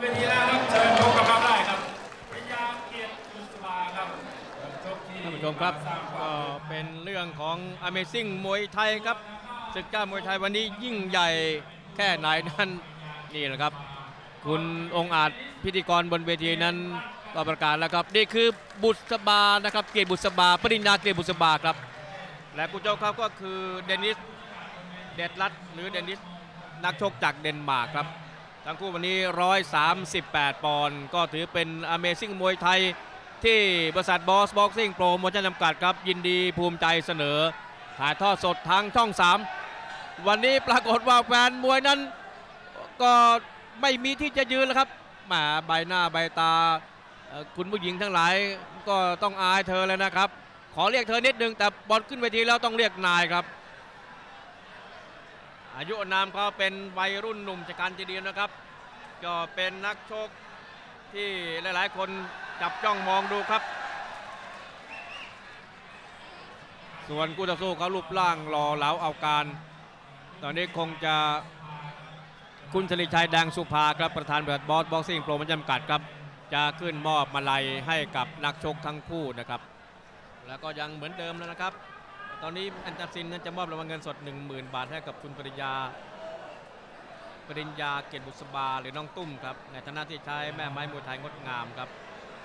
เวทีแล้วครับเชิญชมกับเราได้ครับปริญญาเกียรติบุษบาครับท่านผู้ชมครับก็เป็นเรื่องของ Amazing มวยไทยครับศึกเจ้ามวยไทยวันนี้ยิ่งใหญ่แค่ไหนนั้นนี่แหละครับคุณองค์อาจพิธีกรบนเวทีนั้นก็ประกาศแล้วครับนี่คือบุษบานะครับเกียรติบุษบาปริญญาเกียรติบุษบาครับและผู้เจ้าครับก็คือเดนิสเดดลัตหรือเดนิสนักชกจากเดนมาร์กครับทั้งคู่วันนี้138ปอนด์ก็ถือเป็น Amazing มวยไทยที่บริษัทบอสบ็อกซิ่งโปรโมชั่นจำกัดครับยินดีภูมิใจเสนอถ่ายทอดสดทางช่อง3วันนี้ปรากฏว่าแฟนมวยนั้นก็ไม่มีที่จะยืนแล้วครับมาใบหน้าใบตาคุณผู้หญิงทั้งหลายก็ต้องอายเธอเลยนะครับขอเรียกเธอนิดนึงแต่บอลขึ้นเวทีแล้วต้องเรียกนายครับอายุนามเขาเป็นวัยรุ่นหนุ่มจากการจีดีนะครับก็เป็นนักชกที่หลายๆคนจับจ้องมองดูครับส่วนคู่ต่อสู้เขารูปร่างหล่อเหลาเอาการตอนนี้คงจะคุณชลิชัยแดงสุภาครับประธานบริษัทบอสบ็อกซิ่งโปรโมชั่นจำกัดครับจะขึ้นมอบมาลัยให้กับนักชกทั้งคู่นะครับแล้วก็ยังเหมือนเดิมแล้วนะครับตอนนี้อันตัดสินนั้นจะมอบรางวัลเงินสด 10,000 บาทให้กับคุณปริญญาเกียรติบุษบาหรือน้องตุ้มครับในฐานะที่ใช้แม่ไม้มวยไทยงดงามครับ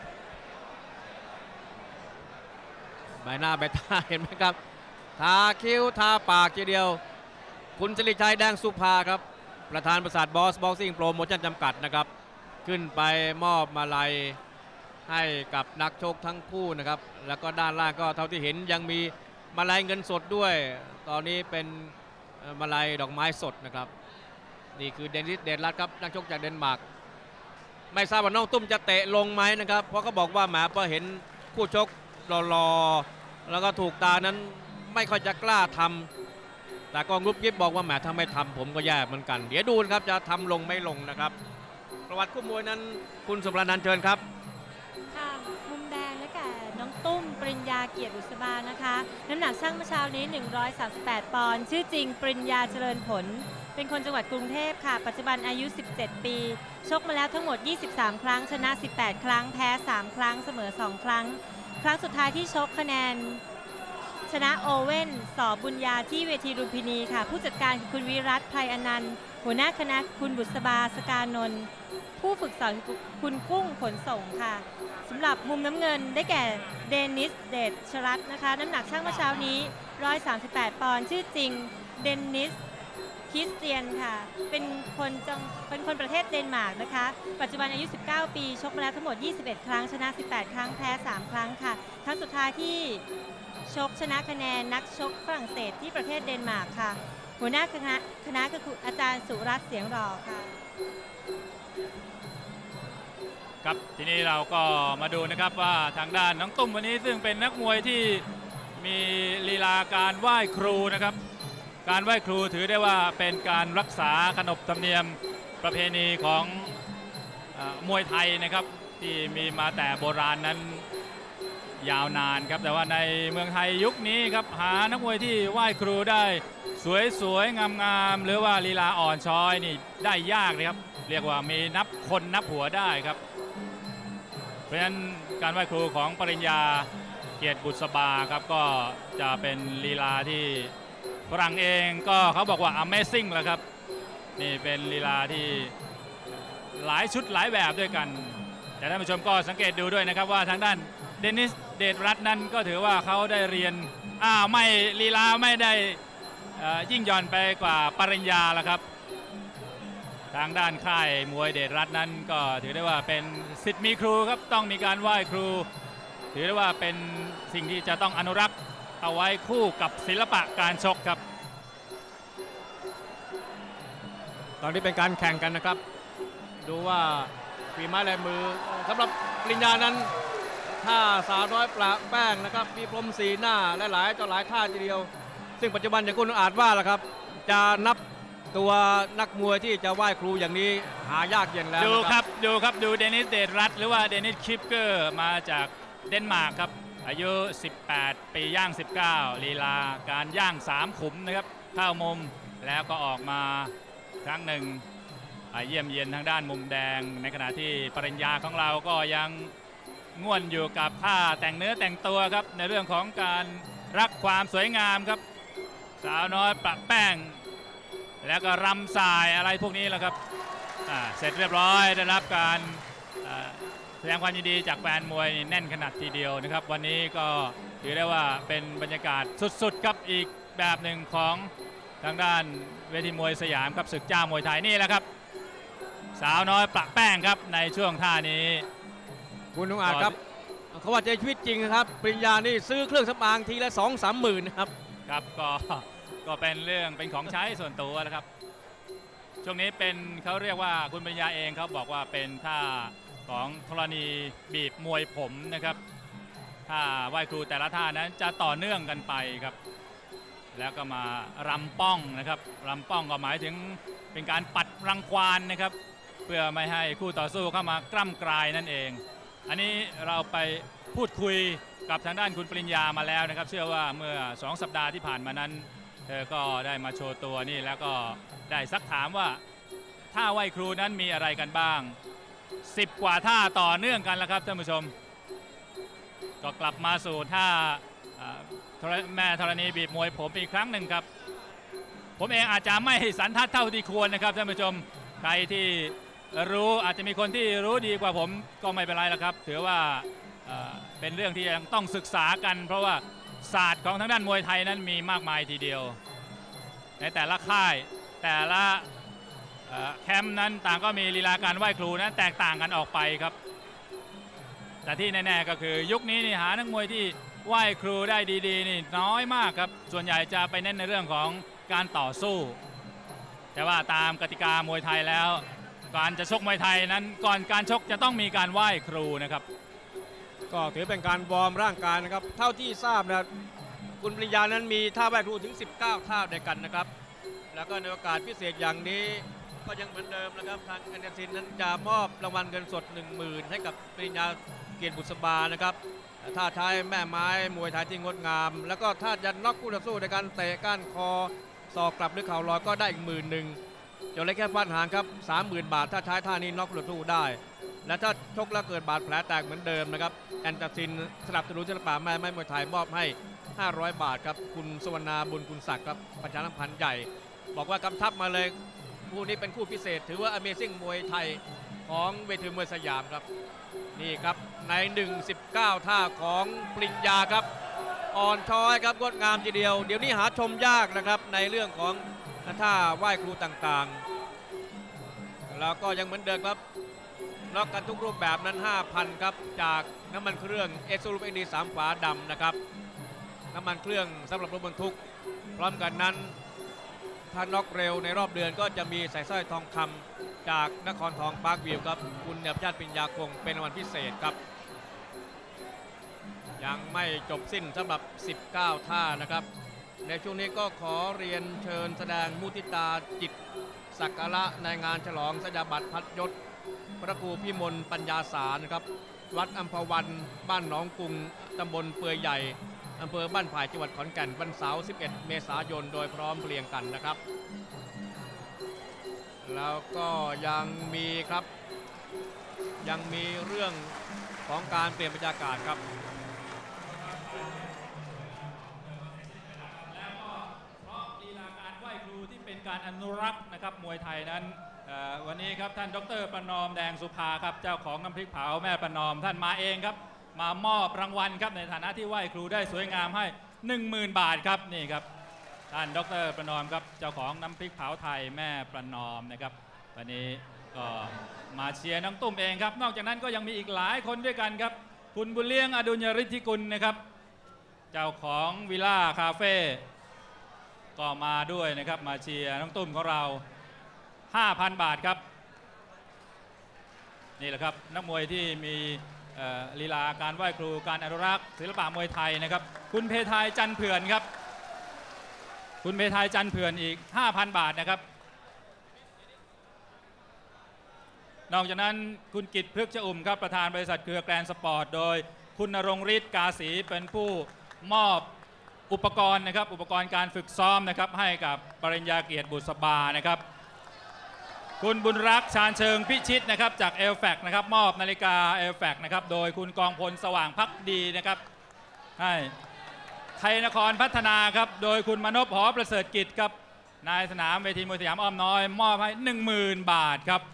ใบหน้าใบตาเห็นไหมครับทาคิ้วทาปากทีเดียวคุณชลิชัยแดงสุภาครับประธานบริษัทบอสบ็อกซิ่งโปรโมชั่นจำกัดนะครับขึ้นไปมอบมาลัยให้กับนักชกทั้งคู่นะครับแล้วก็ด้านล่างก็เท่าที่เห็นยังมีมาลัยเงินสดด้วยตอนนี้เป็นมาลัยดอกไม้สดนะครับนี่คือเดนิสเดดลัตครับนักชกจากเดนมาร์กไม่ทราบว่าน้องตุ้มจะเตะลงไหมนะครับเพราะเขาบอกว่าแหมพอเห็นคู่ชกรอแล้วก็ถูกตานั้นไม่ค่อยจะกล้าทำแต่กองรุปยิบบอกว่าแหมถ้าไม่ทำผมก็แย่เหมือนกันเดี๋ยวดูนะครับจะทำลงไม่ลงนะครับประวัติคู่มวยนั้นคุณสุพรนันท์เชิญครับค่ะมุมแดงและแก่น้องตุ้มปริญญาเกียรติบุษบานะคะน้ำหนักช่างเมื่อเช้านี้138ปอนด์ชื่อจริงปริญญาเจริญผลเป็นคนจังหวัดกรุงเทพค่ะปัจจุบันอายุ17ปีชกมาแล้วทั้งหมด23ครั้งชนะ18ครั้งแพ้3ครั้งเสมอ2ครั้งครั้งสุดท้ายที่ชกคะแนนชนะโอเว่นสอบุญญาที่เวทีลุมพินีค่ะผู้จัดการคือคุณวิรัตไพรอนันต์หัวหน้าคณะคุณบุษบาสกานนท์ผู้ฝึกสอนคุณกุ้งขนส่งค่ะสำหรับมุมน้ำเงินได้แก่เดนิสเดชรัตน์นะคะน้ำหนักช่างเมื่อเช้านี้138ปอนด์ชื่อจริงเดนิสคริสเตียนค่ะเป็นคนประเทศเดนมาร์กนะคะปัจจุบันอายุ19ปีชกมาแล้วทั้งหมด21ครั้งชนะ18ครั้งแพ้3ครั้งค่ะครั้งสุดท้ายที่ชกชนะคะแนนนักชกฝรั่งเศสที่ประเทศเดนมาร์กค่ะหัวหน้าคณะคืออาจารย์สุรัตน์เสียงหล่อค่ะครับทีนี้เราก็มาดูนะครับว่าทางด้านน้องตุ้มวันนี้ซึ่งเป็นนักมวยที่มีลีลาการไหว้ครูนะครับการไหว้ครูถือได้ว่าเป็นการรักษาขนบธรรมเนียมประเพณีของมวยไทยนะครับที่มีมาแต่โบราณนั้นยาวนานครับแต่ว่าในเมืองไทยยุคนี้ครับหานักมวยที่ไหว้ครูได้สวยๆงามๆหรือว่าลีลาอ่อนช้อยนี่ได้ยากเลยครับเรียกว่ามีนับคนนับหัวได้ครับเพราะฉะนั้นการไหว้ครูของปริญญาเกียรติบุษบาครับก็จะเป็นลีลาที่ฝรั่งเองก็เขาบอกว่า Amazing แหละครับนี่เป็นลีลาที่หลายชุดหลายแบบด้วยกันแต่ท่านผู้ชมก็สังเกตดูด้วยนะครับว่าทางด้านเดนิสเดชรัตน์นั้นก็ถือว่าเขาได้เรียนไม่ลีลาไม่ได้ยิ่งย่อนไปกว่าปริญญาแล้วครับทางด้านค่ายมวยเดชรัตน์นั้นก็ถือได้ว่าเป็นศิษย์มีครูครับต้องมีการไหว้ครูถือได้ว่าเป็นสิ่งที่จะต้องอนุรักษ์เอาไว้คู่กับศิลปะการชกครับตอนนี้เป็นการแข่งกันนะครับดูว่าฝีไม้ลายมือสำหรับปริญญานั้นท่าสาวน้อยประแป้งนะครับมีพรมสีหน้าและหลายต่อหลายท่าทีเดียวซึ่งปัจจุบันอย่างคุณอาจว่าล่ะครับจะนับตัวนักมวยที่จะไหว้ครูอย่างนี้หายากเย็นแล้วดูเดนิสเดชรัตน์หรือว่าเดนิสคิปเกอร์มาจากเดนมาร์กครับอายุ18ปีย่าง19ลีลาการย่าง3ขุมนะครับเข้ามุมแล้วก็ออกมาครั้งหนึ่งเยี่ยมเยียนทางด้านมุมแดงในขณะที่ปริญญาของเราก็ยังง่วนอยู่กับท่าแต่งเนื้อแต่งตัวครับในเรื่องของการรักความสวยงามครับสาวน้อยประแป้งแล้วก็รำสายอะไรพวกนี้แหละครับเสร็จเรียบร้อยได้รับการแสดงความยินดีจากแฟนมวยแน่นขนาดทีเดียวนะครับวันนี้ก็ถือได้ว่าเป็นบรรยากาศสุดๆครับอีกแบบหนึ่งของทางด้านเวทีมวยสยามครับศึกเจ้ามวยไทยนี่แหละครับสาวน้อยประแป้งครับในช่วงท่านี้คุณองอาจครับเขาว่าใจชีวิตจริงครับปริญญานี่ซื้อเครื่องสำอางทีละ2-3 หมื่นนะครับครับก็เป็นเรื่องเป็นของใช้ส่วนตัวนะครับช่วงนี้เป็นเขาเรียกว่าคุณปริญญาเองเขาบอกว่าเป็นท่าของธรณีบีบมวยผมนะครับท่าไหว้ครูแต่ละท่านั้นจะต่อเนื่องกันไปครับแล้วก็มารำป้องนะครับรำป้องก็หมายถึงเป็นการปัดรังควานนะครับเพื่อไม่ให้คู่ต่อสู้เข้ามากล้ำกลายนั่นเองอันนี้เราไปพูดคุยกับทางด้านคุณปริญญามาแล้วนะครับเชื่อว่าเมื่อ2 สัปดาห์ที่ผ่านมานั้นเธอก็ได้มาโชว์ตัวนี่แล้วก็ได้ซักถามว่าท่าไหว้ครูนั้นมีอะไรกันบ้าง10 กว่าท่าต่อเนื่องกันแล้วครับท่านผู้ชมก็กลับมาสู่ท่าแม่ธรณีบีบมวยผมอีกครั้งหนึ่งครับผมเองอาจจะไม่สันทัดเท่าที่ควรนะครับท่านผู้ชมใครที่รู้อาจจะมีคนที่รู้ดีกว่าผมก็ไม่เป็นไรแล้วครับถือว่าเป็นเรื่องที่ยังต้องศึกษากันเพราะว่าศาสตร์ของทางด้านมวยไทยนั้นมีมากมายทีเดียวในแต่ละค่ายแต่ละแคมป์นั้นต่างก็มีลีลาการไหว้ครูนั้นแตกต่างกันออกไปครับแต่ที่แน่ๆก็คือยุคนี้นี่หานักมวยที่ไหว้ครูได้ดีๆนี่น้อยมากครับส่วนใหญ่จะไปเน้นในเรื่องของการต่อสู้แต่ว่าตามกติกามวยไทยแล้วการจะชกมวยไทยนั้นก่อนการชกจะต้องมีการไหว้ครูนะครับก็ถือเป็นการวอร์มร่างกายนะครับเท่าที่ทราบนะคุณปริญญานั้นมีท่าไหว้ครูถึง19 ท่าด้วยกันนะครับแล้วก็ในโอกาสพิเศษอย่างนี้ก็ยังเหมือนเดิมนะครับทางแอนเดอร์ซินนั้นจะมอบรางวัลเงินสด 10,000 ให้กับปริญญาเกียรติบุษบานะครับท่าใช้แม่ไม้มวยไทยที่งดงามแล้วก็ท่ายันน็อกคู่ต่อสู้ในการเตะก้านคอศอกกลับหรือเข่าลอยก็ได้อีก11,000จนเล็กแค่ฟันหางครับ 30,000 บาทถ้าใช้ท่านี้น็อกคู่ต่อสู้ได้และถ้าชกแล้วเกิดบาดแผลแตกเหมือนเดิมนะครับแอนเดอร์ซินสนับสนุนศิลปะแม่ไม้มวยไทยมอบให้500 บาทครับคุณสวรรณาบุญคุณศักดิ์ครับประชาสัมพันธ์ใหญ่บอกว่ากำชับมาเลยคู่นี้เป็นคู่พิเศษถือว่า Amazing มวยไทยของเวทีมวยสยามครับนี่ครับใน19 ท่าของปริญญาครับอ่อนช้อยครับงดงามทีเดียวเดี๋ยวนี้หาชมยากนะครับในเรื่องของท่าไหว้ครูต่างๆแล้วก็ยังเหมือนเดิมครับล็อกกันทุกรูปแบบนั้น 5,000 ครับจากน้ำมันเครื่องเอสซูรุปเอ็นดี3 ฝาดำนะครับน้ำมันเครื่องสำหรับรถบรรทุกพร้อมกันนั้นถ้าน็อกเร็วในรอบเดือนก็จะมีใส่สร้อยทองคำจากนครทองปาร์ควิวครับคุณเนียบชาติปริญญาคงเป็นรางวัลพิเศษครับยังไม่จบสิ้นสำหรับ19 ท่านะครับในช่วงนี้ก็ขอเรียนเชิญแสดงมุทิตาจิตสักการะในงานฉลองสัญญาบัตรพัดยศพระครูพิมลปัญญาสารนะครับวัดอัมพวันบ้านหนองกรุงตำบลเปือยใหญ่อำเภอบ้านไผ่จังหวัดขอนแก่นวันเสาร์11 เมษายนโดยพร้อมเพรียงกันนะครับแล้วก็ยังมีครับยังมีเรื่องของการเปลี่ยนบรรยากาศครับแล้วก็เพราะลีลาการไหว้ครูที่เป็นการอนุรักษ์นะครับมวยไทยนั้นวันนี้ครับท่านดร.ประนอมแดงสุภาครับเจ้าของน้ำพริกเผาแม่ประนอมท่านมาเองครับมามอบรางวัลครับในฐานะที่ไหว้ครูได้สวยงามให้ 10,000 บาทครับนี่ครับท่านดร.ประนอมครับเจ้าของน้ำพริกเผาไทยแม่ประนอมนะครับวันนี้ก็มาเชียร์น้องตุ้มเองครับนอกจากนั้นก็ยังมีอีกหลายคนด้วยกันครับคุณบุญเลี้ยงอดุลยฤทธิกุลนะครับเจ้าของวิลล่าคาเฟ่ก็มาด้วยนะครับมาเชียร์น้องตุ้มของเรา 5,000 บาทครับนี่แหละครับนักมวยที่มีลีลาการไหว้ครูการอนุรักษ์ศิลปะมวยไทยนะครับคุณเพทายจันเผื่อนครับคุณเพทายจันเผื่อนอีก 5,000 บาทนะครับนอกจากนั้นคุณกิตพฤกษอุ่มครับประธานบริษัทเครือแกรนสปอร์ตโดยคุณณรงค์ฤทธิ์กาสีเป็นผู้มอบอุปกรณ์นะครับอุปกรณ์การฝึกซ้อมนะครับให้กับปริญญาเกียรติบุษบานะครับคุณบุญรักษ์ชาญเชิงพิชิตนะครับจากเอลแฟกนะครับมอบนาฬิกาเอลแฟกนะครับโดยคุณกองพลสว่างภักดีนะครับให้ไทยนครพัฒนาครับโดยคุณมนพ หอประเสริฐกิจครับนายสนามเวทีมวยสยามอ้อมน้อยมอบให้ 10,000 บาทครับ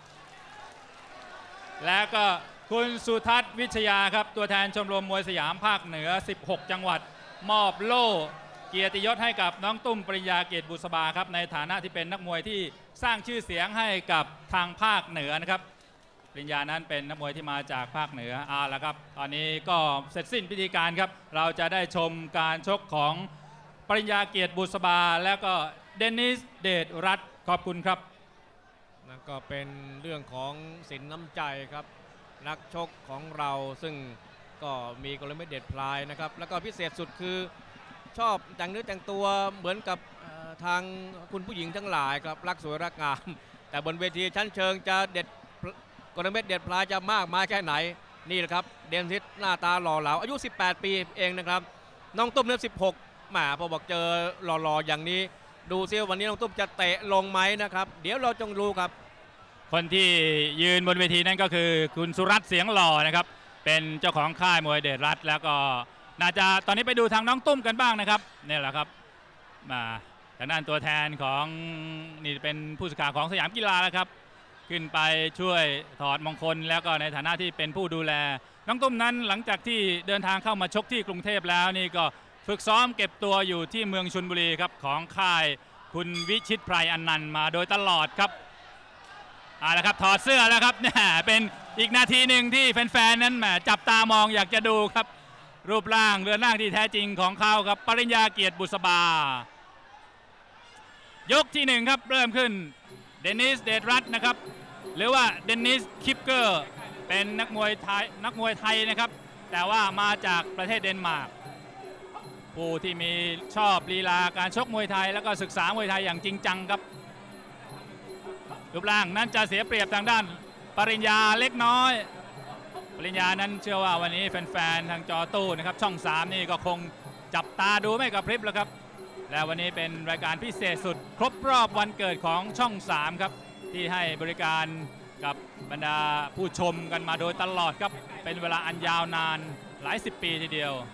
และก็คุณสุทัศน์วิชยาครับตัวแทนชมรมมวยสยามภาคเหนือ16จังหวัดมอบโล่เกียรติยศให้กับน้องตุ้มปริญญาเกตบุษบาครับในฐานะที่เป็นนักมวยที่สร้างชื่อเสียงให้กับทางภาคเหนือนะครับปริญญานั้นเป็นนักมวยที่มาจากภาคเหนือแล้วครับตอนนี้ก็เสร็จสิ้นพิธีการครับเราจะได้ชมการชกของปริญญาเกียรติบุษบาและก็เดนิสเดชรัตน์ขอบคุณครับนั่นก็เป็นเรื่องของสินน้ำใจครับนักชกของเราซึ่งก็มีกลเม็ดเด็ดพลายนะครับแล้วก็พิเศษสุดคือชอบแต่งเนื้อแต่งตัวเหมือนกับทางคุณผู้หญิงทั้งหลายครับรักสวยรักงามแต่บนเวทีชั้นเชิงจะเด็ดกลเม็ดเด็ดพลายจะมากมายแค่ไหนนี่แหละครับเดนทิสหน้าตาหล่อเหลาอายุ18 ปีเองนะครับน้องตุ้มเนี่ย16แหมพอบอกเจอหล่อๆอย่างนี้ดูซิวันนี้น้องตุ้มจะเตะลงไหมนะครับเดี๋ยวเราจงรู้ครับคนที่ยืนบนเวทีนั่นก็คือคุณสุรัตน์เสียงหล่อนะครับเป็นเจ้าของค่ายมวยเดชรัตน์แล้วก็น่าจะตอนนี้ไปดูทางน้องตุ้มกันบ้างนะครับนี่แหละครับมาทางด้านตัวแทนของนี่เป็นผู้สื่อข่าวของสยามกีฬาแล้วครับขึ้นไปช่วยถอดมงคลแล้วก็ในฐานะที่เป็นผู้ดูแลน้องตุ้มนั้นหลังจากที่เดินทางเข้ามาชกที่กรุงเทพแล้วนี่ก็ฝึกซ้อมเก็บตัวอยู่ที่เมืองชลบุรีครับของค่ายคุณวิชิตไพรอนันต์มาโดยตลอดครับแล้วครับถอดเสื้อแล้วครับเนี่ยเป็นอีกนาทีหนึ่งที่แฟนๆนั้นแหมจับตามองอยากจะดูครับรูปร่างเรือนร่างที่แท้จริงของเขาครับปริญญาเกียรติบุษบายกที่1ครับเริ่มขึ้นเดนิสเดชรัตน์นะครับหรือว่าเดนิสคิปเกอร์เป็นนักมวยไทยนะครับแต่ว่ามาจากประเทศเดนมาร์กผู้ที่มีชอบลีลาการชกมวยไทยแล้วก็ศึกษามวยไทยอย่างจริงจังครับรูปร่างนั้นจะเสียเปรียบทางด้านปริญญาเล็กน้อยปริญญานั้นเชื่อว่าวันนี้แฟนๆทางจอตู้นะครับช่อง3นี่ก็คงจับตาดูไม่กระพริบแล้วครับและวันนี้เป็นรายการพิเศษสุดครบรอบวันเกิดของช่อง3ครับที่ให้บริการกับบรรดาผู้ชมกันมาโดยตลอดครับเป็นเวลาอันยาวนานหลาย10 ปีทีเดียว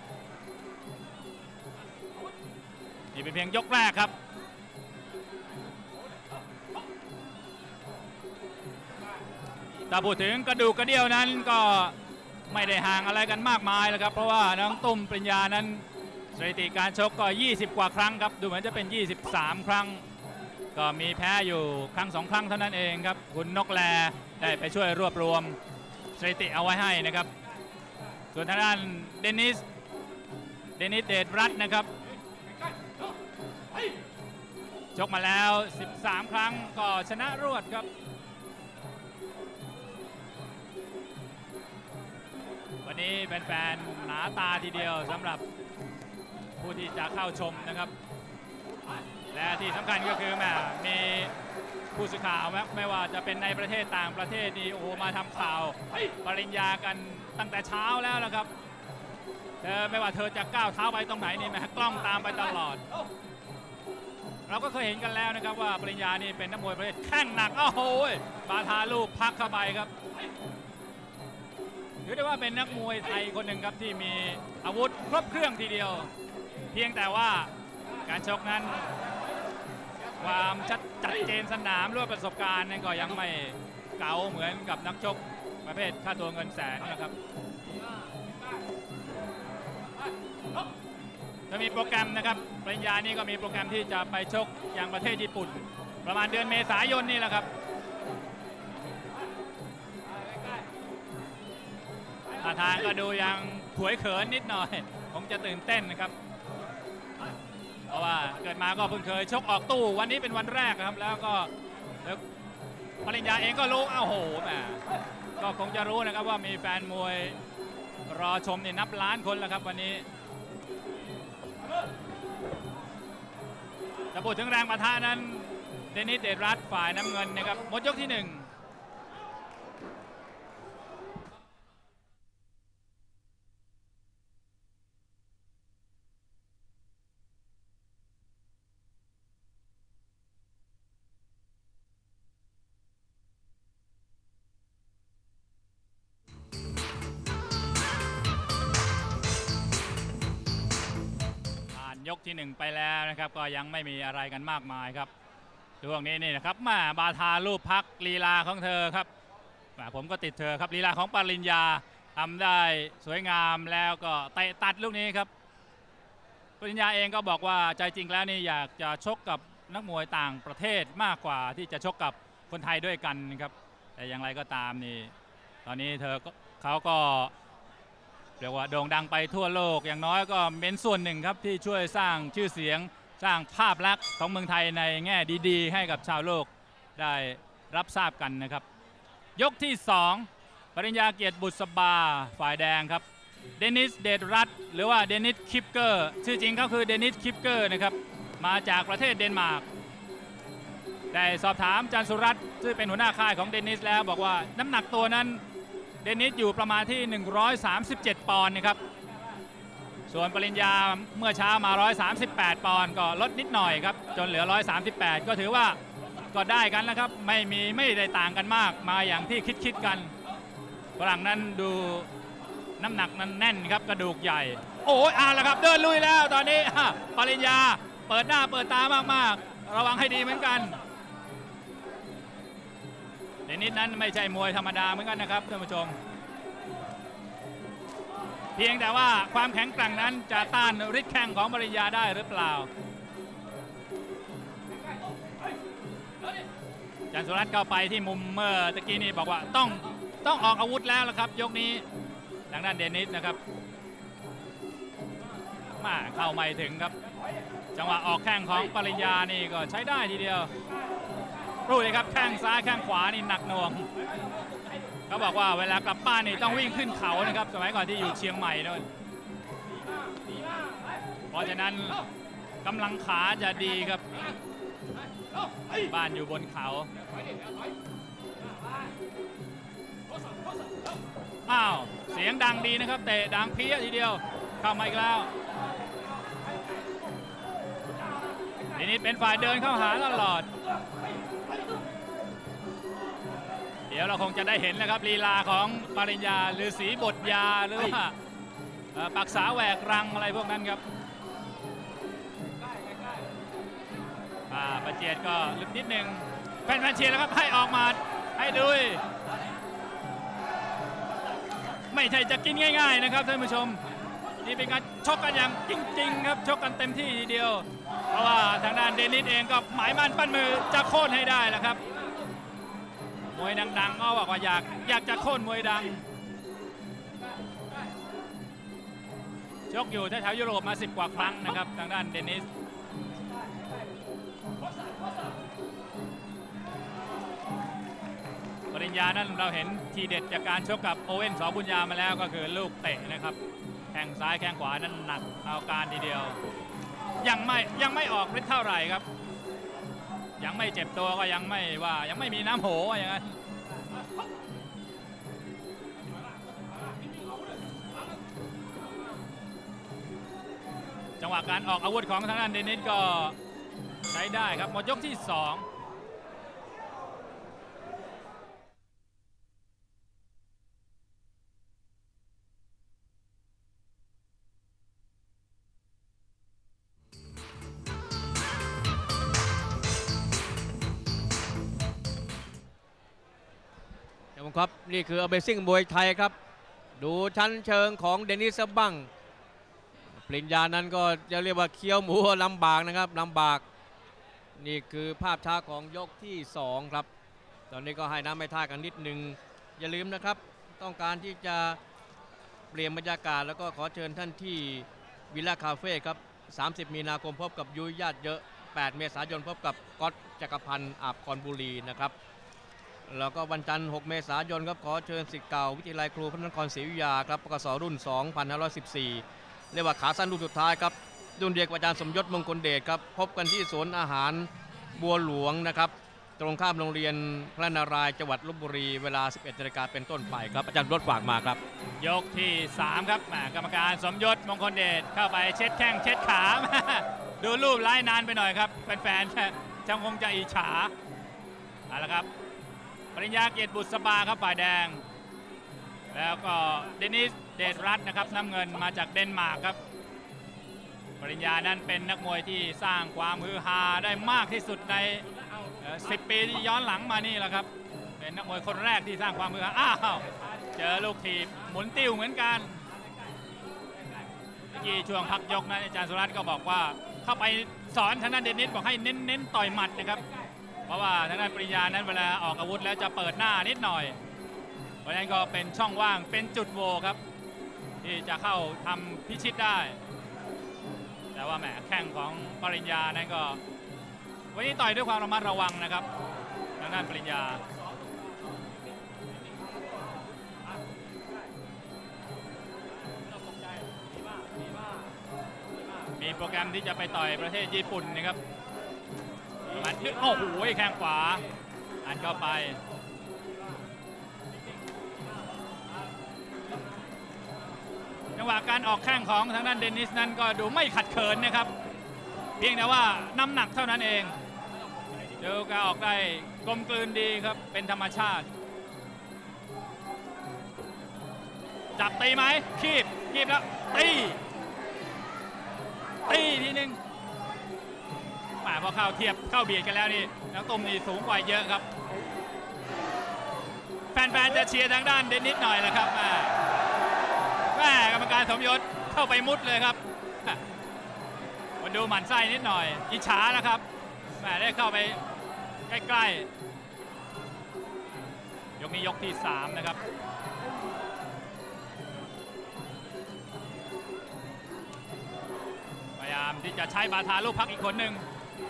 นี่เป็นเพียงยกแรกครับถ้าพูดถึงกระดูกกระเดี่ยวนั้นก็ไม่ได้ห่างอะไรกันมากมายแล้วครับเพราะว่าน้องตุ้มปริญญานั้นสถิติการชกก็20กว่าครั้งครับดูเหมือนจะเป็น23ครั้งก็มีแพ้อยู่ครั้ง2ครั้งเท่านั้นเองครับคุณนกแลได้ไปช่วยรวบรวมสถิติเอาไว้ให้นะครับส่วนทางด้านเดนิสเดชรัตน์นะครับชกมาแล้ว13ครั้งก็ชนะรวดครับวันนี้แฟนๆหนาตาทีเดียวสำหรับผู้ที่จะเข้าชมนะครับและที่สำคัญก็คือมีผู้สื่อข่าวไม่ว่าจะเป็นในประเทศต่างประเทศนี่โอ้โหมาทำข่าวปริญญากันตั้งแต่เช้าแล้วนะครับไม่ว่าเธอจะก้าวเท้าไปตรงไหนนี่กล้องตามไปตลอดเราก็เคยเห็นกันแล้วนะครับว่าปริญญานี่เป็นนักมวยประเภทแข้งหนักโอ้โหบาทาลูกพักเข้าไปครับถือได้ว่าเป็นนักมวยไทยคนหนึ่งครับที่มีอาวุธครบเครื่องทีเดียวเพียงแต่ว่าการชกนั้นความชัดเจนสนามหรือประสบการณ์นั้นก็ยังไม่เก๋าเหมือนกับนักชกประเภทค่าตัวเงินแสนนะครับจะมีโปรแกรมนะครับปริญญานี่ก็มีโปรแกรมที่จะไปชกอย่างประเทศญี่ปุ่นประมาณเดือนเมษายนนี่แหละครับท่าทางก็ดูยังขวยเขินนิดหน่อยคงจะตื่นเต้นนะครับเพราะว่าเกิดมาก็เพิ่งเคยชกออกตู้วันนี้เป็นวันแรกครับแล้วก็ปริญญาเองก็รู้โอ้โหแหมก็คงจะรู้นะครับว่ามีแฟนมวยรอชมนี่นับล้านคนแล้วครับวันนี้จะพูดถึงแรงปะทะนั้นเดนิสเดชรัตน์ฝ่ายน้ำเงินนะครับหมดยกที่1 ยกที่1ไปแล้วนะครับก็ยังไม่มีอะไรกันมากมายครับช่วงนี้นี่นะครับมาบาทาลูกพักลีลาของเธอครับผมก็ติดเธอครับลีลาของปริญญาทำได้สวยงามแล้วก็เตะตัดลูกนี้ครับปริญญาเองก็บอกว่าใจจริงแล้วนี่อยากจะชกกับนักมวยต่างประเทศมากกว่าที่จะชกกับคนไทยด้วยกันครับแต่อย่างไรก็ตามนี่ตอนนี้เขาก็เรียกว่าโด่งดังไปทั่วโลกอย่างน้อยก็เป็นส่วนหนึ่งครับที่ช่วยสร้างชื่อเสียงสร้างภาพลักษณ์ของเมืองไทยในแง่ดีๆให้กับชาวโลกได้รับทราบกันนะครับยกที่2ปริญญาเกียรติบุษบาฝ่ายแดงครับเดนิสเดชรัตน์หรือว่าเดนิสคิปเกอร์ชื่อจริงเขาคือเดนิสคิปเกอร์นะครับมาจากประเทศเดนมาร์กได้สอบถามจันสุรัตน์ซึ่งเป็นหัวหน้าค่ายของเดนิสแล้วบอกว่าน้ำหนักตัวนั้นเดนิสอยู่ประมาณที่137ปอนด์นะครับส่วนปริญญาเมื่อเช้ามา138ปอนด์ก็ลดนิดหน่อยครับจนเหลือ138ก็ถือว่าก็ได้กันแล้วครับไม่ได้ต่างกันมากมาอย่างที่คิดกันฝรั่งนั้นดูน้ำหนักนั้นแน่นครับกระดูกใหญ่โอ้ยเอาละครับเดินลุยแล้วตอนนี้ปริญญาเปิดหน้าเปิดตามากๆระวังให้ดีเหมือนกันเดนิสนั้นไม่ใช่มวยธรรมดาเหมือนกันนะครับท่านผู้ชมเพียงแต่ว่าความแข็งแกร่งนั้นจะต้านฤทธิ์แข้งของปริญญาได้หรือเปล่าจันสุรัตน์เข้าไปที่มุมเมื่อตะกี้นี้บอกว่าต้องออกอาวุธแล้วละครับยกนี้ทางด้านเดนิสนะครับมาเข้าไม่ถึงครับจังหวะออกแข้งของปริญญานี่ก็ใช้ได้ทีเดียวรู้เลยครับแข้งซ้ายแข้งขวานี่หนักหน่วงเขาบอกว่าเวลากลับบ้านนี่ต้องวิ่งขึ้นเขานะครับสมัยก่อนที่อยู่เชียงใหม่นู่นเพราะฉะนั้นกำลังขาจะดีครับบ้านอยู่บนเขาอ้าวเสียงดังดีนะครับเตะดังเพี้ยทีเดียวเข้ามาอีกแล้วทีนี้เป็นฝ่ายเดินเข้าหาตลอดเดี๋ยวเราคงจะได้เห็นนะครับลีลาของปริญญาหรือสีบทยาหรือว่าปักษาแหวกรังอะไรพวกนั้นครับประเจียดก็ลึกนิดนึงแฟนเชียร์แล้วครับให้ออกมาให้ดูไม่ใช่จะกินง่ายๆนะครับท่านผู้ชมนี่เป็นการชกกันอย่างจริงๆครับชกกันเต็มที่ทีเดียวเพราะว่าทางด้านเดนิสเองก็หมายมั่นปั้นมือจะโค่นให้ได้แล้วครับมวยดังๆก็บอกว่าอยากจะโค่นมวยดังชกอยู่แถวยุโรปมา10กว่าครั้งนะครับทางด้านเดนิสปริญญานั้นเราเห็นทีเด็ดจากการชกกับโอเว่น ส.บุญญามาแล้วก็คือลูกเตะนะครับแข้งซ้ายแข้งขวานั้นหนักเอาการทีเดียวยังไม่ออกฤทธิ์เท่าไหร่ครับยังไม่เจ็บตัวก็ยังไม่มีน้ำโหอย่างนั้นจังหวะการออกอาวุธของทางด้านเดนิสก็ใช้ได้ครับหมดยกที่2 ครับนี่คือ Amazing มวยไทยครับดูชั้นเชิงของเดนิสบ้างปริญญานั้นก็จะเรียกว่าเคี้ยวหมูลำบากนะครับลำบากนี่คือภาพช้าของยกที่2ครับตอนนี้ก็ให้น้ำไม่ท่ากันนิดนึงอย่าลืมนะครับต้องการที่จะเปลี่ยนบรรยากาศแล้วก็ขอเชิญท่านที่วิลล่าคาเฟ่ครับ30มีนาคมพบกับยุ้ยญาติเยอะ8เมษายนพบกับก๊อตจักรพันธ์อาบคอนบุรีนะครับแล้วก็วันจันทร์6เมษายนครับขอเชิญศิษย์เก่าวิทยาลัยครูพระนครศรีอยุธยาครับปกสรุ่น2514เรียกว่าขาสั้นลูกสุดท้ายครับรุ่นเดียวกับอาจารย์สมยศมงคลเดชครับพบกันที่สวนอาหารบัวหลวงนะครับตรงข้ามโรงเรียนพระนารายณ์จังหวัดลพบุรีเวลา 11 นาฬิกาเป็นต้นไปครับอาจารย์รถฝากมาครับยกที่3ครับกรรมการสมยศมงคลเดชเข้าไปเช็ดแข้งเช็ดขา ดูรูปไล่นานไปหน่อยครับแฟนๆจังคงจะอิจฉาเอาละครับปริญญาเกียรติบุษบาครับฝ่ายแดงแล้วก็เดนิสเดชรัตน์นะครับน้ำเงินมาจากเดนมาร์กครับปริญญานั้นเป็นนักมวยที่สร้างความฮือฮาได้มากที่สุดใน10 ปีที่ย้อนหลังมานี่แหละครับเป็นนักมวยคนแรกที่สร้างความฮือฮาอ้าวเจอลูกถีบหมุนติ้วเหมือนกันเมื่อกี้ช่วงพักยกนะอาจารย์สุรัตน์ก็บอกว่าเข้าไปสอนทางด้านเดนิสบอกให้เน้นต่อยหมัดนะครับเพราะว่าทางด้านปริญญานั้นเวลาออกอาวุธแล้วจะเปิดหน้านิดหน่อยเพราะฉะนั้นก็เป็นช่องว่างเป็นจุดโหว่ครับที่จะเข้าทำพิชิตได้แต่ว่าแหมแข้งของปริญญานั้นก็วันนี้ต่อยด้วยความระมัดระวังนะครับทางด้านปริญญามีโปรแกรมที่จะไปต่อยประเทศญี่ปุ่นนะครับมันโอ้โหแข้งขวาอันเข้าไปจังหวะการออกแข้งของทางด้านเดนิสนั้นก็ดูไม่ขัดเขินนะครับเพียงแต่ว่าน้ำหนักเท่านั้นเองเดี๋ยวการออกได้กลมกลืนดีครับเป็นธรรมชาติจับตีไหมคีบแล้วตีทีนึงพอเข้าเทียบเข้าเบียดกันแล้วนี่นักตุ้มนี่สูงกว่าเยอะครับแฟนๆจะเชียร์ทางด้านเดนิสหน่อยนะครับแม่กรรมการสมยศเข้าไปมุดเลยครับมาดูหมั่นไส้นิดหน่อยอิจฉานะครับแม่ได้เข้าไปใกล้ๆยกนี้ยกที่3นะครับพยายามที่จะใช้บาทาลูกพักอีกคนหนึ่ง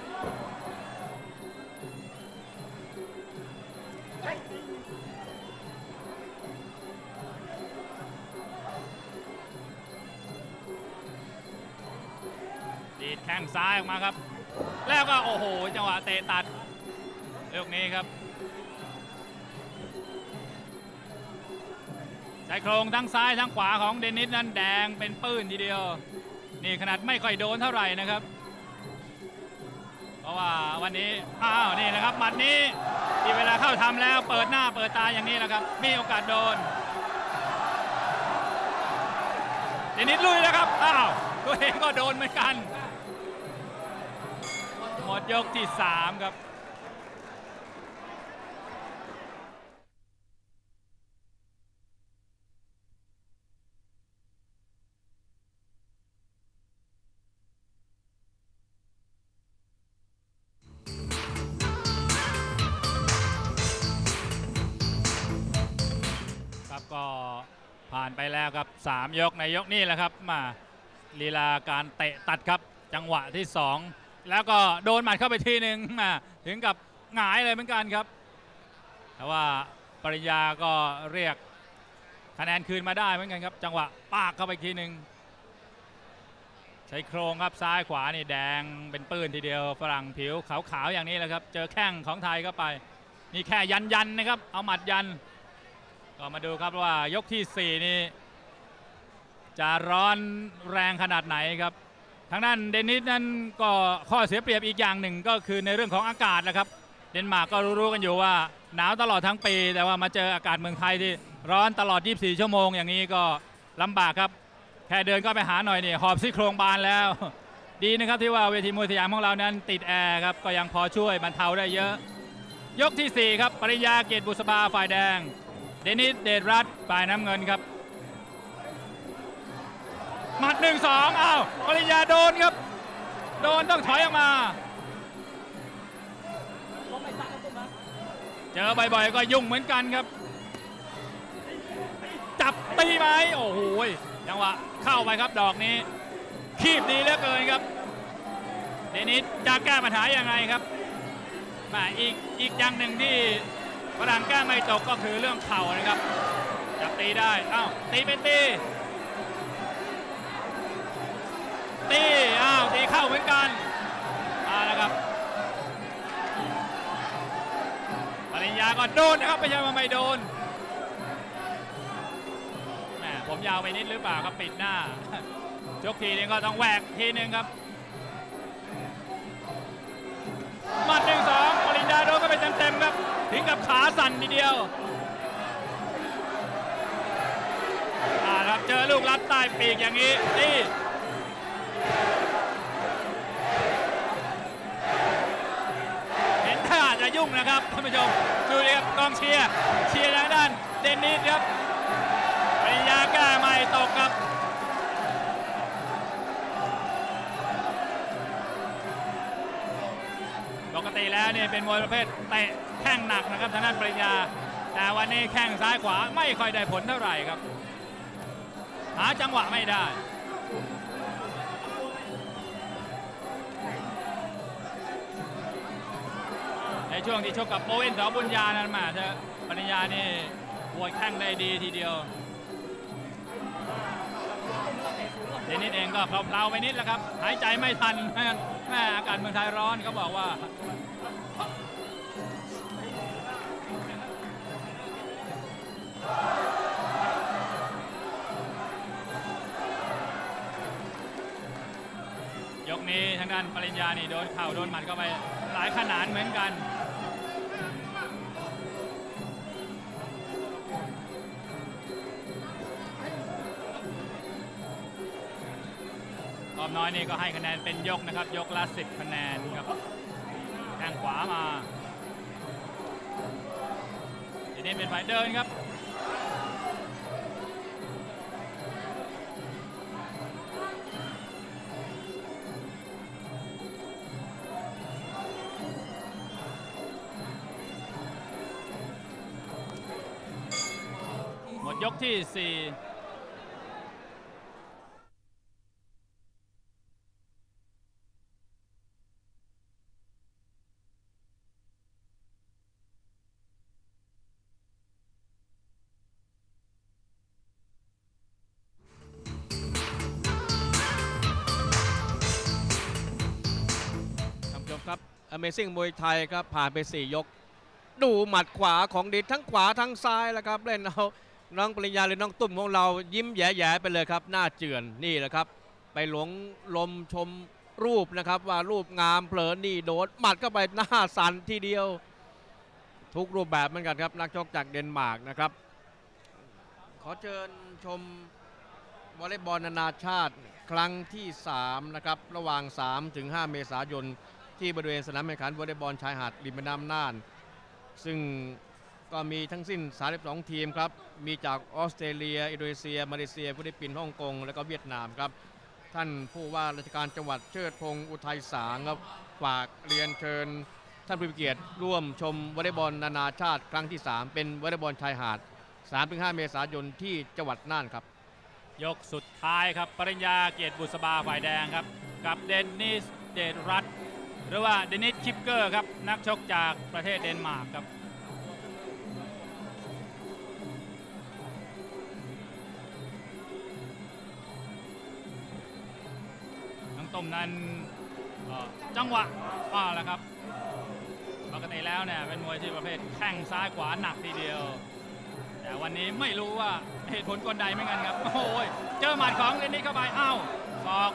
ดีดแข้งซ้ายออกมาครับแล้วก็โอ้โหจังหวะเตะตัดลูกนี้ครับชายโครงทั้งซ้ายทั้งขวาของเดนิสนั้นแดงเป็นปื้นทีเดียวนี่ขนาดไม่ค่อยโดนเท่าไหร่นะครับเพราะว่าวันนี้นี่นะครับหมัดนี้ที่เวลาเข้าทำแล้วเปิดหน้าเปิดตาอย่างนี้แหละครับมีโอกาสโดนเดนิสลุยแล้วครับตัวเองก็โดนเหมือนกันหมดยกที่3ครับก็ผ่านไปแล้วครับ3 ยกในยกนี้แหละครับมาลีลาการเตะตัดครับจังหวะที่2แล้วก็โดนหมัดเข้าไปทีหนึ่งมาถึงกับหงายเลยเหมือนกันครับแต่ว่าปริญญาก็เรียกคะแนนคืนมาได้เหมือนกันครับจังหวะปากเข้าไปทีหนึ่งใช้โครงครับซ้ายขวานี่แดงเป็นปื้นทีเดียวฝรั่งผิวขาวๆอย่างนี้แหละครับเจอแข้งของไทยเข้าไปนี่แค่ยันนะครับเอาหมัดยันก็มาดูครับว่ายกที่4นี่จะร้อนแรงขนาดไหนครับทางด้านเดนิสนั้นก็ข้อเสียเปรียบอีกอย่างหนึ่งก็คือในเรื่องของอากาศนะครับเดนมาร์กก็รู้กันอยู่ว่าหนาวตลอดทั้งปีแต่ว่ามาเจออากาศเมืองไทยที่ร้อนตลอด24 ชั่วโมงอย่างนี้ก็ลำบากครับแค่เดินก็ไปหาหน่อยนี่หอบซี่โครงบานแล้วดีนะครับที่ว่าเวทีมวยสยามของเรานั้นติดแอร์ครับก็ยังพอช่วยบรรเทาได้เยอะยกที่4ครับปริญญาเกียรติบุษบาฝ่ายแดงเดนิสเดชรัตน์ฝ่ายน้ำเงินครับหมัด 1-2 ปริญญาโดนครับโดนต้องถอยออกมาเจอบ่อยๆก็ยุ่งเหมือนกันครับจับตีไหมโอ้โหจังหวะเข้าไปครับดอกนี้คีบดีเหลือเกินครับเดนิสจะแก้ปัญหายังไงครับอีกอย่างหนึ่งที่ฝรั่งแก้ไม่ตกก็คือเรื่องเข่านะครับจับตีได้ตีเป็นตีเข้าเหมือนกันนะครับปริญญาก็โดนนะครับไม่ใช่ว่าไม่โดนแหมผมยาวไปนิดหรือเปล่าครับปิดหน้ายกทีนึงก็ต้องแหวกทีนึงครับหมัด 1-2 ปริญญาโดนก็ไปเต็มๆครับถึงกับขาสั่นทีเดียวครับเจอลูกรัดใต้ปีกอย่างนี้ยุ่งนะครับท่านผู้ชมดูเลยครับกองเชียร์ทางด้านเดนนิสครับปริญญาแก้ไม่ตกครับปกติแล้วเนี่ยเป็นมวยประเภทเตะแข้งหนักนะครับทางด้านปริญญาแต่วันนี้แข้งซ้ายขวาไม่ค่อยได้ผลเท่าไหร่ครับหาจังหวะไม่ได้ในช่วงที่ชกกับโอเว่นสอบุญญานั้นมาเธอปริญญานี่บวยแข้งได้ดีทีเดียวเดนิสเองก็เพลาๆไปนิดแล้วครับหายใจไม่ทันแม่อากาศเมืองไทยร้อนเขาบอกว่ายกนี้ทางด้านปริญญานี่โดนเข่าโดนหมัดเข้าไปหลายขนาดเหมือนกันรอบน้อยนี่ก็ให้คะแนนเป็นยกนะครับยกละ10 คะแนนครับแทงขวามาทีนี้เป็นฝ่ายเดินครับหมดยกที่ 4 ครับ Amazing มวยไทยครับผ่านไป4 ยกดูหมัดขวาของดิษทั้งขวาทั้งซ้ายแล้วครับเล่นเอาน้องปริญญาหรือน้องตุ้มของเรายิ้มแย่ๆไปเลยครับหน้าเจือนนี่แหละครับไปหลงลมชมรูปนะครับว่ารูปงามเผลอนี่โดนหมัดเข้าไปหน้าสั่นทีเดียวทุกรูปแบบเหมือนกันครับนักชกจากเดนมาร์กนะครับขอเชิญชมวอลเลย์บอลนานาชาติครั้งที่3นะครับระหว่าง 3-5 เมษายนที่บริเวณสนามแข่งขันวอลเลย์บอลชายหาดริมแม่น้ำน่านซึ่งก็มีทั้งสิ้น32 ทีมครับมีจากออสเตรเลียอินโดนีเซียมาเลเซียฟิลิปปินส์ฮ่องกงและก็เวียดนามครับท่านผู้ว่าราชการจังหวัดเชิดพงษ์อุทัยสางครับฝากเรียนเชิญท่านผู้มีเกียรติร่วมชมวอลเลย์บอลนานาชาติครั้งที่3เป็นวอลเลย์บอลชายหาด 3-5 เมษายนที่จังหวัดน่านครับยกสุดท้ายครับปริญญาเกียรติบุษบาฝ่ายแดงครับกับเดนนิสเดชรัตน์หรือว่าเดนิสคิปเกอร์ครับนักชกจากประเทศเดนมาร์กครับน้องต้มนั้นจังหวะแล้วครับปกติแล้วเนี่ยเป็นมวยที่ประเภทแข้งซ้ายขวาหนักทีเดียวแต่วันนี้ไม่รู้ว่าเหตุผลกลใดเหมือนกันครับโอ้ยเจอหมัดของเดนนิสเข้าไปอ้าวศอก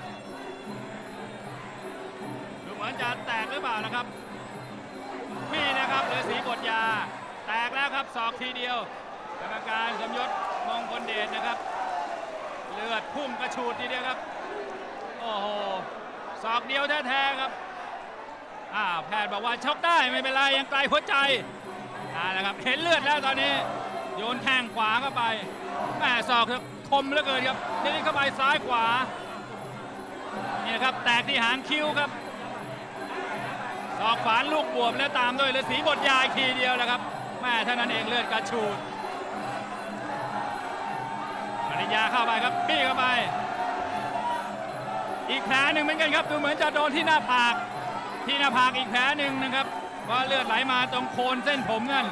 ดูเหมือนจะแตกหรือเปล่านะครับนี่นะครับฤาษีบทยาแตกแล้วครับศอกทีเดียวกรรมการสมยศมงคลเดชนะครับเลือดพุ่งกระฉูดทีเดียวครับโอ้โหศอกเดียวแท้ๆครับแพทย์บอกว่าชกได้ไม่เป็นไรยังไกลหัวใจนะครับเห็นเลือดแล้วตอนนี้โยนแข้งขวาเข้าไปแม่ศอกคมเหลือเกินครับนี่เข้าไปซ้ายขวานี่นะครับแตกที่หางคิ้วครับศอกขวาลูกบวมแล้วตามด้วยฤาษีบทยาอีกทีเดียวแล้วครับแม่เท่านั้นเองเลือดกระฉูดปริญญาเข้าไปครับบี้เข้าไปอีกแผลหนึ่งเหมือนกันครับดูเหมือนจะโดนที่หน้าผากอีกแผลหนึ่งนะครับเพราะเลือดไหลมาตรงโคนเส้นผมนั่น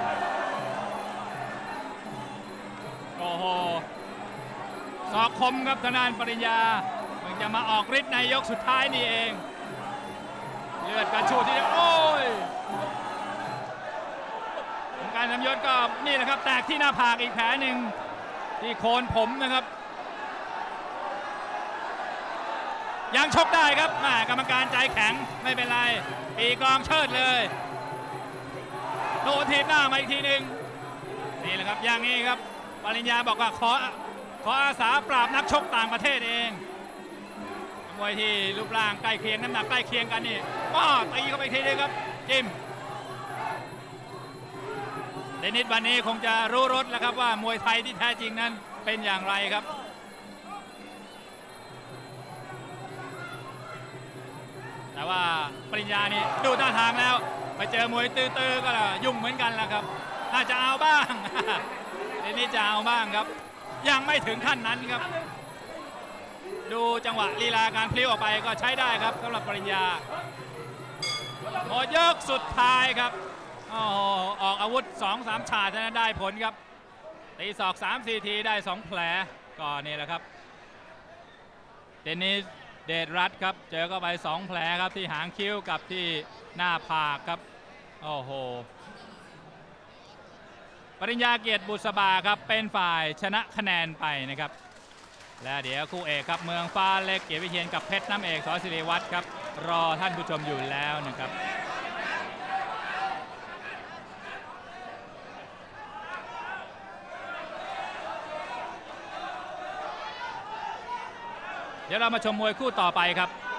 โอ้โหศอกคมครับทางด้านปริญญามันจะมาออกฤทธิ์ในยกสุดท้ายนี่เองเลือดกระฉูดทีเดียวโอ้ยการทำยศก็นี่แหละครับแตกที่หน้าผากอีกแผลหนึ่งที่โคนผมนะครับยังชกได้ครับกรรมการใจแข็งไม่เป็นไรปีกองเชิดเลยโดนทีบหน้ามาอีกทีหนึ่งนี่แหละครับอย่างนี้ครับปริญญาบอกว่าขออาสาปราบนักชกต่างประเทศเองมวยที่รูปร่างใกล้เคียงน้ำหนักใกล้เคียงกันนี่ตีเข้าไปทีนึงครับจิ้มเดนิสวันนี้คงจะรู้รสแล้วครับว่ามวยไทยที่แท้จริงนั้นเป็นอย่างไรครับแต่ว่าปริญญานี่ดูท่าทางแล้วไปเจอมวยตื้อๆก็ยุ่งเหมือนกันแล้วครับถ้าจะเอาบ้าง เดนิสจะเอาบ้างครับยังไม่ถึงขั้นนั้นครับดูจังหวะลีลาการพลิ้วออกไปก็ใช้ได้ครับสำหรับปริญญาหมดยกสุดท้ายครับออกอาวุธ 2-3 ฉาดนั้นได้ผลครับตีศอก 3-4 ทีได้ 2 แผลก็นี่แหละครับเดนิสเดชรัตน์ครับเจอเข้าไป 2 แผลครับที่หางคิ้วกับที่หน้าผากครับโอ้โหปริญญาเกียรติบุษบาครับเป็นฝ่ายชนะคะแนนไปนะครับและเดี๋ยวคู่เอกครับเมืองฟ้าเล็กเกียรติวิเชียรกับเพชรน้ำเอกส.ศิริวัฒน์ครับรอท่านผู้ชมอยู่แล้วนะครับเดี๋ยวเรามาชมมวยคู่ต่อไปครับ